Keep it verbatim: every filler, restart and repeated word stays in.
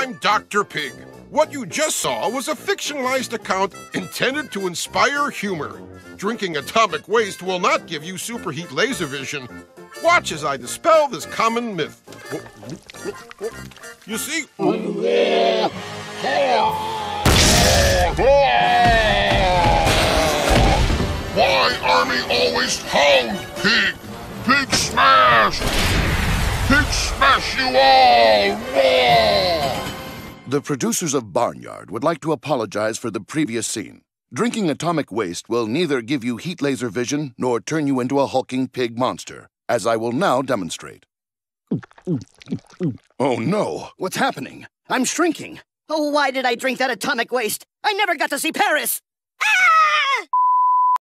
I'm Doctor Pig. What you just saw was a fictionalized account intended to inspire humor. Drinking atomic waste will not give you superheat laser vision. Watch as I dispel this common myth. You see... Why Army always hound Pig? Pig smash! Pig smash you all! The producers of Barnyard would like to apologize for the previous scene. Drinking atomic waste will neither give you heat laser vision nor turn you into a hulking pig monster, as I will now demonstrate. Oh no, what's happening? I'm shrinking. Oh, why did I drink that atomic waste? I never got to see Paris! Ah!